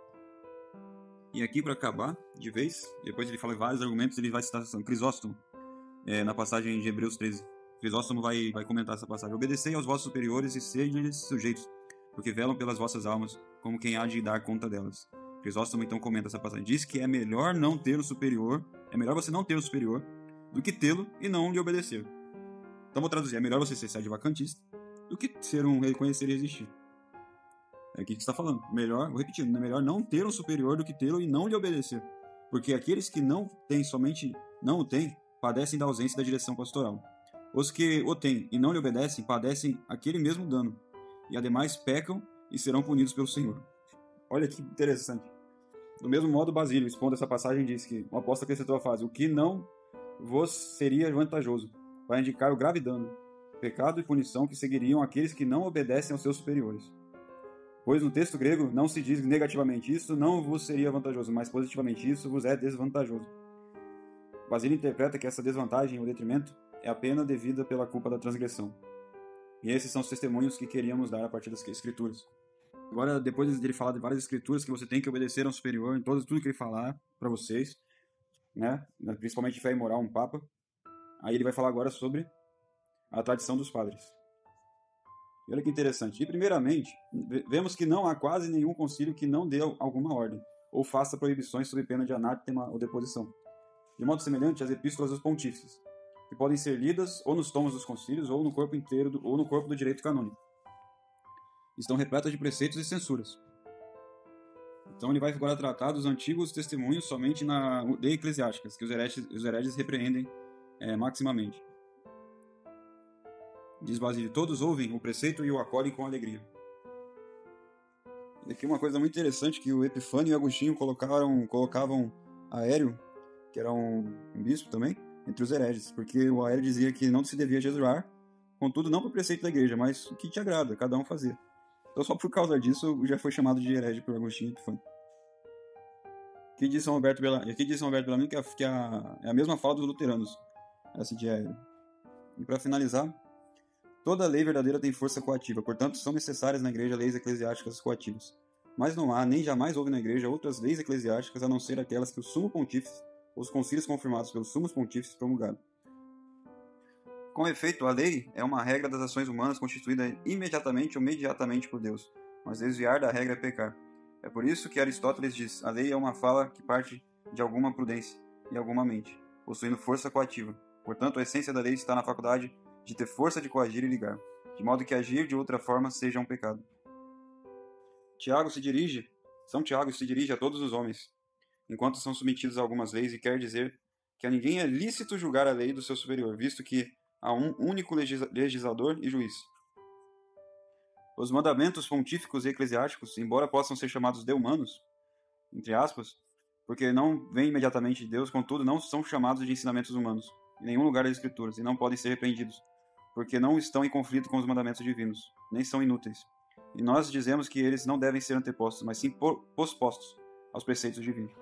E aqui, para acabar de vez, depois ele fala vários argumentos, ele vai citar Crisóstomo, é, na passagem de Hebreus treze. Crisóstomo vai, vai comentar essa passagem: obedecei aos vossos superiores e sejam-lhes sujeitos, porque velam pelas vossas almas, como quem há de dar conta delas. Crisóstomo então comenta essa passagem: diz que é melhor não ter o superior, é melhor você não ter o superior, do que tê-lo e não lhe obedecer. Então vou traduzir: é melhor você ser advacantista do que ser um reconhecer e resistir. É aqui que está falando. Melhor, vou repetir, é melhor não ter um superior do que tê-lo e não lhe obedecer. Porque aqueles que não têm, somente não o têm, padecem da ausência da direção pastoral. Os que o têm e não lhe obedecem, padecem aquele mesmo dano. E ademais pecam e serão punidos pelo Senhor. Olha que interessante. Do mesmo modo, Basílio, expondo essa passagem, diz que o apóstolo acrescentou a frase: o que não vos seria vantajoso, para indicar o grave dano, pecado e punição que seguiriam aqueles que não obedecem aos seus superiores. Pois no texto grego não se diz negativamente: isso não vos seria vantajoso, mas positivamente: isso vos é desvantajoso. Basílio interpreta que essa desvantagem ou detrimento é a pena devida pela culpa da transgressão. E esses são os testemunhos que queríamos dar a partir das Escrituras. Agora, depois de ele falar de várias Escrituras que você tem que obedecer ao superior em todo, tudo que ele falar para vocês, né, principalmente fé e moral, um papa, aí ele vai falar agora sobre a tradição dos padres. E olha que interessante. E primeiramente, vemos que não há quase nenhum concílio que não dê alguma ordem, ou faça proibições sob pena de anátema ou deposição. De modo semelhante às epístolas dos pontífices, que podem ser lidas ou nos tomos dos concílios, ou no corpo inteiro, do, ou no corpo do direito canônico. Estão repletas de preceitos e censuras. Então ele vai agora tratar dos antigos testemunhos somente na lei eclesiástica, que os hereges, os hereges repreendem é, maximamente. Diz Basílio: todos ouvem o preceito e o acolhem com alegria. E aqui uma coisa muito interessante, que o Epifânio e o Agostinho colocaram, colocavam Aéreo, que era um, um bispo também, entre os hereges, porque o Aéreo dizia que não se devia jejuar, contudo não por preceito da igreja, mas o que te agrada, cada um fazer. Então só por causa disso já foi chamado de herege por Agostinho e Epifânio. Aqui diz São Roberto Bellarmino, aqui diz São Roberto Bellarmino que, é, que é, a, é a mesma fala dos luteranos, essa de Aéreo. E para finalizar, toda lei verdadeira tem força coativa, portanto são necessárias na igreja leis eclesiásticas coativas. Mas não há, nem jamais houve na igreja outras leis eclesiásticas a não ser aquelas que o sumo pontífice, ou os concílios confirmados pelos sumos pontífices promulgaram. Com efeito, a lei é uma regra das ações humanas constituída imediatamente ou mediatamente por Deus, mas desviar da regra é pecar. É por isso que Aristóteles diz: a lei é uma fala que parte de alguma prudência e alguma mente, possuindo força coativa. Portanto, a essência da lei está na faculdade de ter força de coagir e ligar, de modo que agir de outra forma seja um pecado. Tiago se dirige, São Tiago se dirige a todos os homens, enquanto são submetidos a algumas leis, e quer dizer que a ninguém é lícito julgar a lei do seu superior, visto que há um único legislador e juiz. Os mandamentos pontíficos e eclesiásticos, embora possam ser chamados deumanos, entre aspas, porque não vêm imediatamente de Deus, contudo não são chamados de ensinamentos humanos, em nenhum lugar das Escrituras, e não podem ser repreendidos, porque não estão em conflito com os mandamentos divinos, nem são inúteis. E nós dizemos que eles não devem ser antepostos, mas sim pospostos aos preceitos divinos.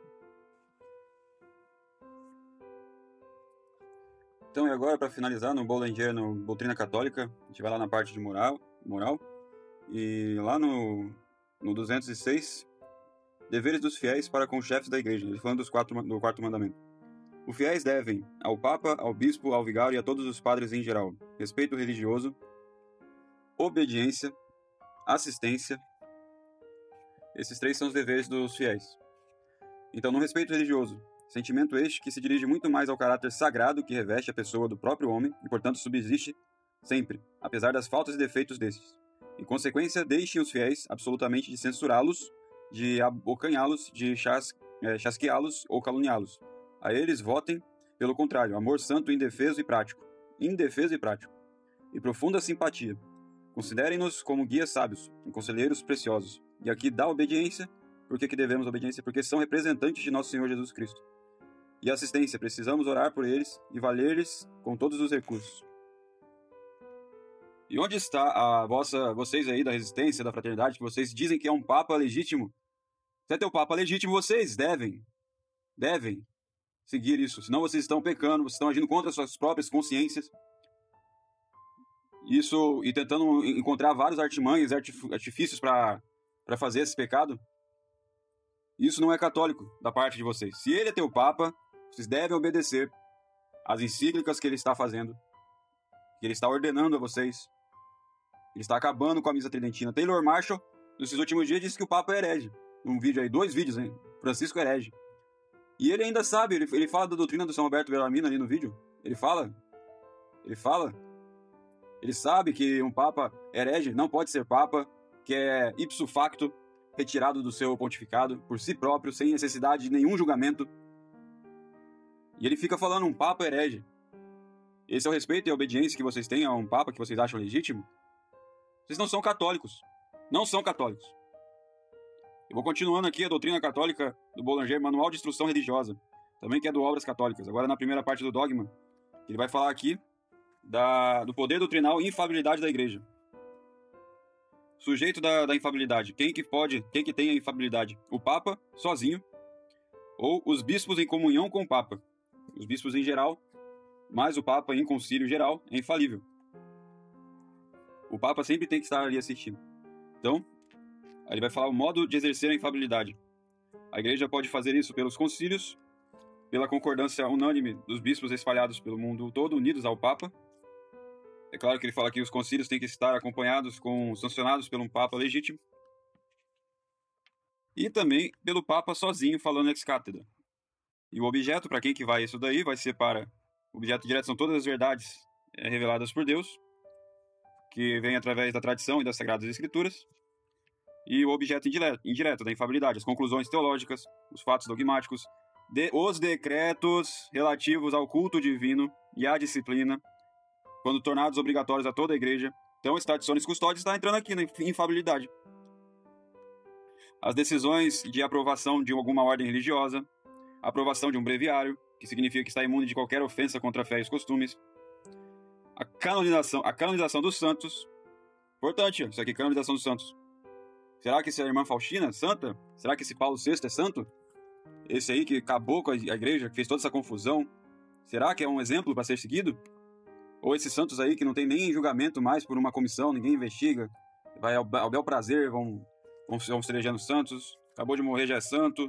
Então, e agora, para finalizar, no Bollinger, no Doutrina Católica, a gente vai lá na parte de moral, moral e lá no, no duzentos e seis, deveres dos fiéis para com os chefes da igreja, ele falando dos quatro, do quarto mandamento. Os fiéis devem ao Papa, ao Bispo, ao Vigário e a todos os padres em geral respeito religioso, obediência, assistência. Esses três são os deveres dos fiéis. Então, no respeito religioso, sentimento este que se dirige muito mais ao caráter sagrado que reveste a pessoa do próprio homem e, portanto, subsiste sempre, apesar das faltas e defeitos destes. Em consequência, deixem os fiéis absolutamente de censurá-los, de abocanhá-los, de chas, é, chasqueá-los ou caluniá-los. A eles votem, pelo contrário, amor santo, indefeso e prático, indefeso e prático, e profunda simpatia. Considerem-nos como guias sábios e conselheiros preciosos. E aqui dá obediência. Por que, que devemos obediência? Porque são representantes de nosso Senhor Jesus Cristo. E assistência, precisamos orar por eles e valer-lhes com todos os recursos. E onde está a vossa, vocês aí da resistência, da fraternidade, que vocês dizem que é um Papa legítimo? Se é teu Papa legítimo, vocês devem, devem seguir isso. Senão vocês estão pecando, vocês estão agindo contra as suas próprias consciências. Isso, e tentando encontrar vários artimanhas, artifícios para para fazer esse pecado. Isso não é católico da parte de vocês. Se ele é teu Papa, vocês devem obedecer às encíclicas que ele está fazendo, que ele está ordenando a vocês. Ele está acabando com a missa tridentina. Taylor Marshall, nesses últimos dias, disse que o Papa é herege. Um vídeo aí, dois vídeos, hein? Francisco é herege. E ele ainda sabe, ele, ele fala da doutrina do São Roberto Bellarmino ali no vídeo. Ele fala, ele fala, ele sabe que um Papa herege não pode ser Papa, que é ipso facto, retirado do seu pontificado, por si próprio, sem necessidade de nenhum julgamento. E ele fica falando um Papa herege. Esse é o respeito e a obediência que vocês têm a um Papa que vocês acham legítimo? Vocês não são católicos. Não são católicos. Eu vou continuando aqui a doutrina católica do Bollinger, Manual de Instrução Religiosa, também que é do Obras Católicas. Agora na primeira parte do dogma, ele vai falar aqui da, do poder doutrinal e infalibilidade da igreja. Sujeito da, da infalibilidade. Quem que pode, quem que tem a infalibilidade? O Papa, sozinho, ou os bispos em comunhão com o Papa. Os bispos em geral, mas o Papa em concílio geral é infalível. O Papa sempre tem que estar ali assistindo. Então, ele vai falar o modo de exercer a infalibilidade. A igreja pode fazer isso pelos concílios, pela concordância unânime dos bispos espalhados pelo mundo todo, unidos ao Papa. É claro que ele fala que os concílios têm que estar acompanhados, com, sancionados por um Papa legítimo. E também pelo Papa sozinho, falando ex cátedra. E o objeto, para quem que vai isso daí, vai ser para... O objeto direto são todas as verdades é, reveladas por Deus, que vem através da tradição e das Sagradas Escrituras. E o objeto indireto, indireto da infalibilidade, as conclusões teológicas, os fatos dogmáticos, de, os decretos relativos ao culto divino e à disciplina, quando tornados obrigatórios a toda a igreja. Então, esse tradiciones custódios está entrando aqui na infalibilidade. As decisões de aprovação de alguma ordem religiosa, aprovação de um breviário, que significa que está imune de qualquer ofensa contra a fé e os costumes, a canonização, a canonização dos santos. Importante, isso aqui, canonização dos santos. Será que essa irmã Faustina é santa? Será que esse Paulo sexto é santo? Esse aí que acabou com a igreja, que fez toda essa confusão, será que é um exemplo para ser seguido? Ou esses santos aí que não tem nem julgamento mais por uma comissão, ninguém investiga, vai ao, ao bel prazer, vão, vão, vão se elegendo santos, acabou de morrer, já é santo.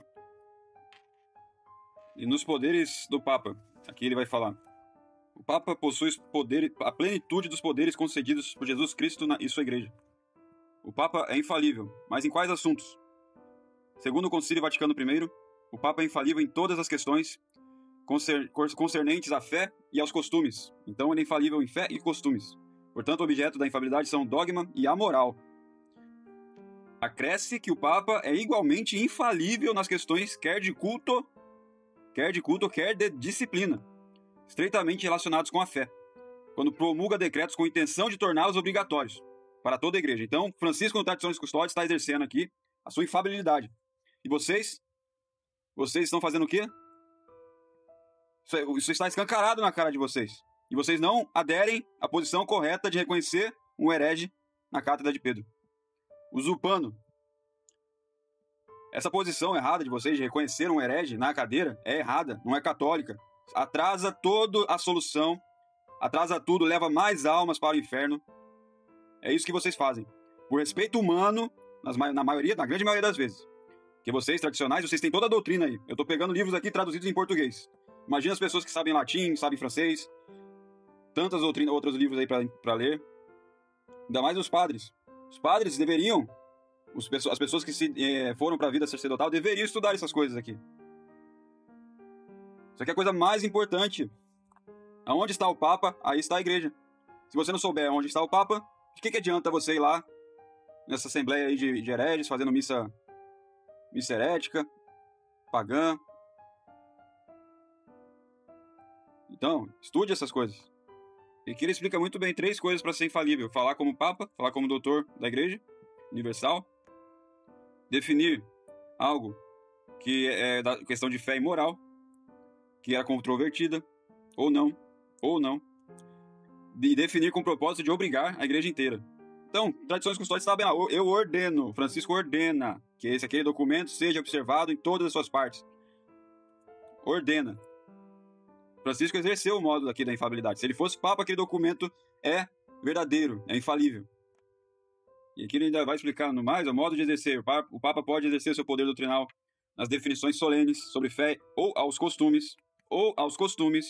E nos poderes do Papa, aqui ele vai falar: o Papa possui poder, a plenitude dos poderes concedidos por Jesus Cristo na, e sua igreja. O Papa é infalível, mas em quais assuntos? Segundo o Concílio Vaticano I, o Papa é infalível em todas as questões concernentes à fé e aos costumes. Então ele é infalível em fé e costumes. Portanto, o objeto da infalibilidade são o dogma e a moral. Acresce que o Papa é igualmente infalível nas questões quer de culto, quer de culto, quer de disciplina, estreitamente relacionados com a fé, quando promulga decretos com intenção de torná-los obrigatórios para toda a igreja. Então, Francisco, no Tradições Custódias, está exercendo aqui a sua infalibilidade. E vocês? Vocês estão fazendo o quê? Isso, isso está escancarado na cara de vocês. E vocês não aderem à posição correta de reconhecer um herege na cátedra de Pedro. Usurpando. Essa posição errada de vocês de reconhecer um herege na cadeira é errada, não é católica. Atrasa toda a solução, atrasa tudo, leva mais almas para o inferno. É isso que vocês fazem. Por respeito humano, nas, na maioria, na grande maioria das vezes. Que vocês, tradicionais, vocês têm toda a doutrina aí. Eu tô pegando livros aqui traduzidos em português. Imagina as pessoas que sabem latim, sabem francês. Tantas doutrinas, outros livros aí para ler. Ainda mais os padres. Os padres deveriam, os, as pessoas que se, eh, foram para a vida sacerdotal, deveriam estudar essas coisas aqui. Isso aqui é a coisa mais importante. Aonde está o Papa, aí está a igreja. Se você não souber onde está o Papa, de que, que adianta você ir lá, nessa assembleia aí de, de hereges, fazendo missa, missa herética, pagã. Então, estude essas coisas. E aqui ele explica muito bem três coisas para ser infalível. Falar como Papa, falar como doutor da Igreja Universal, definir algo que é da questão de fé e moral, que era controvertida, ou não, ou não, e definir com o propósito de obrigar a Igreja inteira. Então, tradições custódias sabem, ah, eu ordeno, Francisco ordena que esse aquele documento seja observado em todas as suas partes. Ordena. Francisco exerceu o modo aqui da infalibilidade. Se ele fosse Papa, aquele documento é verdadeiro, é infalível. E aqui ele ainda vai explicar no mais o modo de exercer. O Papa, o Papa pode exercer seu poder doutrinal nas definições solenes sobre fé ou aos costumes, ou aos costumes,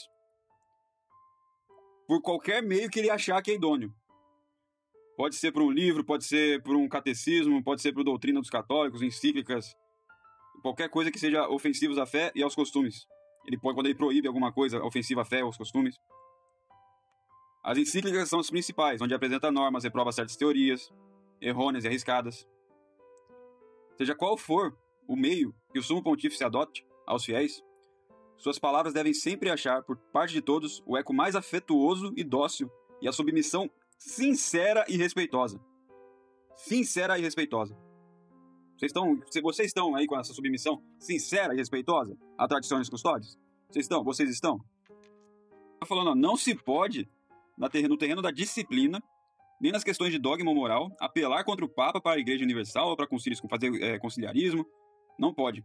por qualquer meio que ele achar que é idôneo. Pode ser por um livro, pode ser por um catecismo, pode ser por doutrina dos católicos, encíclicas, qualquer coisa que seja ofensiva à fé e aos costumes. Ele pode, quando ele proíbe alguma coisa ofensiva à fé ou aos costumes. As encíclicas são as principais, onde apresenta normas, reprova certas teorias, errôneas e arriscadas. Seja qual for o meio que o Sumo Pontífice adote aos fiéis, suas palavras devem sempre achar, por parte de todos, o eco mais afetuoso e dócil e a submissão sincera e respeitosa. Sincera e respeitosa. Vocês estão, se vocês estão aí com essa submissão sincera e respeitosa a tradições custódias? Vocês estão? Vocês estão? Tá falando, ó, não se pode, na terreno, no terreno da disciplina, nem nas questões de dogma ou moral, apelar contra o Papa para a Igreja Universal ou para concílios, fazer é, conciliarismo. Não pode.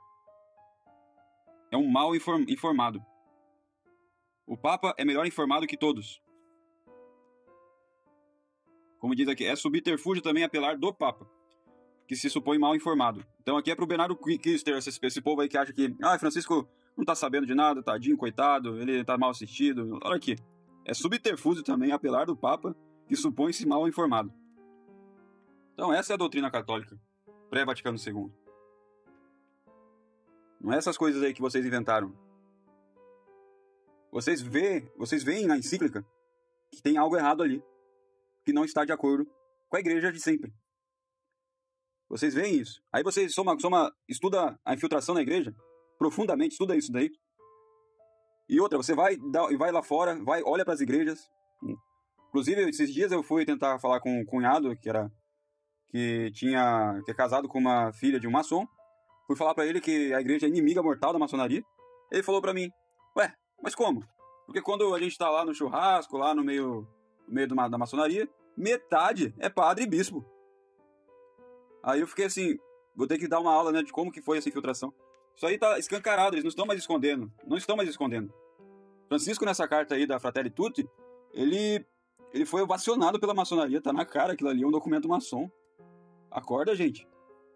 É um mal inform, informado. O Papa é melhor informado que todos. Como diz aqui, é subterfúgio também apelar do Papa, que se supõe mal informado. Então aqui é pro Bernardo Kister, esse, esse povo aí que acha que ah, Francisco não tá sabendo de nada, tadinho, coitado, ele tá mal assistido. Olha aqui, é subterfúgio também apelar do Papa, que supõe-se mal informado. Então essa é a doutrina católica, pré-Vaticano segundo. Não é essas coisas aí que vocês inventaram. Vocês vê, vocês veem na encíclica que tem algo errado ali, que não está de acordo com a igreja de sempre. Vocês veem isso. Aí vocês soma, soma, estuda a infiltração na igreja, profundamente, estuda isso daí. E outra, você vai, vai lá fora, vai, olha para as igrejas. Inclusive, esses dias eu fui tentar falar com um cunhado que era que tinha que é casado com uma filha de um maçom. Fui falar para ele que a igreja é inimiga mortal da maçonaria. Ele falou para mim, ué, mas como? Porque quando a gente tá lá no churrasco, lá no meio, no meio do, da maçonaria, metade é padre e bispo. Aí eu fiquei assim, vou ter que dar uma aula, né, de como que foi essa infiltração. Isso aí tá escancarado, eles não estão mais escondendo. Não estão mais escondendo. Francisco, nessa carta aí da Fratelli Tutti, ele, ele foi ovacionado pela maçonaria, tá na cara, aquilo ali é um documento maçom. Acorda, gente.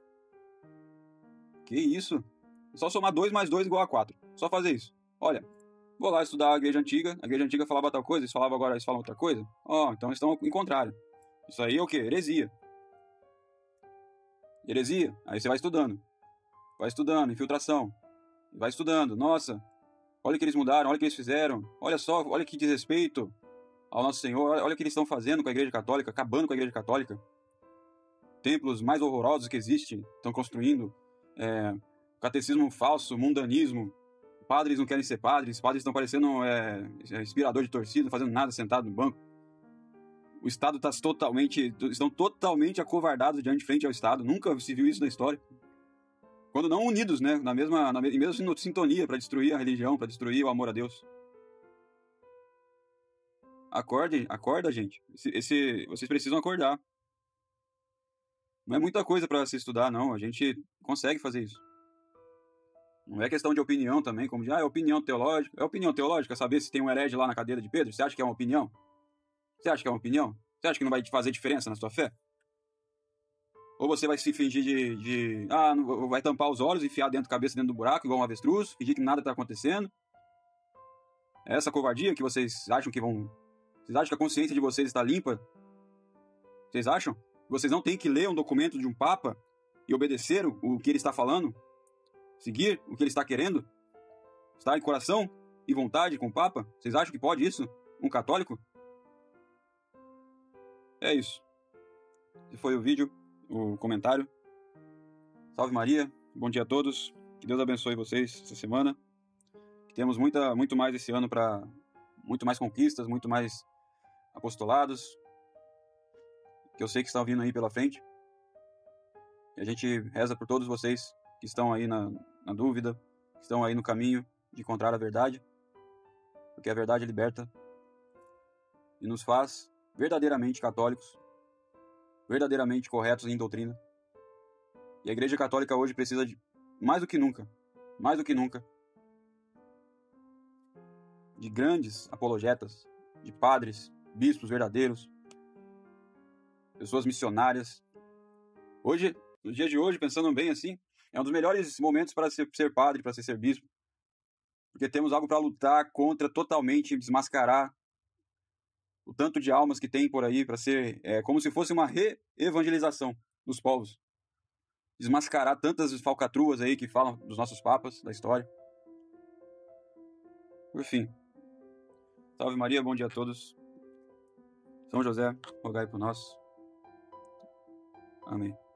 Que isso? É só somar dois mais dois igual a quatro. Só fazer isso. Olha, vou lá estudar a igreja antiga, a igreja antiga falava tal coisa, eles falavam agora, eles falam outra coisa. Ó, oh, então eles estão em contrário. Isso aí é o quê? Heresia. Heresia. Aí você vai estudando. Vai estudando, infiltração. Vai estudando. Nossa, olha o que eles mudaram, olha o que eles fizeram. Olha só, olha que desrespeito ao Nosso Senhor. Olha o que eles estão fazendo com a igreja católica, acabando com a igreja católica. Templos mais horrorosos que existem, estão construindo. É, catecismo falso, mundanismo. Padres não querem ser padres. Padres estão parecendo é, inspirador de torcida, não fazendo nada, sentado no banco. O Estado está totalmente, estão totalmente acovardados diante de frente ao Estado. Nunca se viu isso na história. quando não unidos, né, na mesma, na mesma sintonia para destruir a religião, para destruir o amor a Deus. Acorde, acorda, gente. Esse, esse, vocês precisam acordar. Não é muita coisa para se estudar, não. A gente consegue fazer isso. Não é questão de opinião também, como de, ah, é opinião teológica. É opinião teológica saber se tem um herege lá na cadeira de Pedro? Você acha que é uma opinião? Você acha que é uma opinião? Você acha que não vai fazer diferença na sua fé? Ou você vai se fingir de... de ah, não, vai tampar os olhos, enfiar dentro da cabeça dentro do buraco, igual um avestruz, fingir que nada está acontecendo? É essa covardia que vocês acham que vão... Vocês acham que a consciência de vocês está limpa? Vocês acham? Vocês não têm que ler um documento de um papa e obedecer o que ele está falando? Seguir o que ele está querendo? Estar em coração e vontade com o papa? Vocês acham que pode isso? Um católico? É isso. Esse foi o vídeo, o comentário. Salve Maria, bom dia a todos. Que Deus abençoe vocês essa semana. Que temos muita, muito mais esse ano para... Muito mais conquistas, muito mais apostolados, que eu sei que estão vindo aí pela frente. E a gente reza por todos vocês que estão aí na, na dúvida, que estão aí no caminho de encontrar a verdade, porque a verdade liberta e nos faz verdadeiramente católicos, verdadeiramente corretos em doutrina. E a Igreja Católica hoje precisa de, mais do que nunca, mais do que nunca, de grandes apologetas, de padres, bispos verdadeiros, pessoas missionárias. Hoje, no dia de hoje, pensando bem assim, é um dos melhores momentos para ser, ser padre, para ser, ser bispo, porque temos algo para lutar contra totalmente, desmascarar o tanto de almas que tem por aí, para ser é, como se fosse uma re-evangelização dos povos. Desmascarar tantas falcatruas aí que falam dos nossos papas, da história. Por fim, salve Maria, bom dia a todos. São José, rogai por nós. Amém.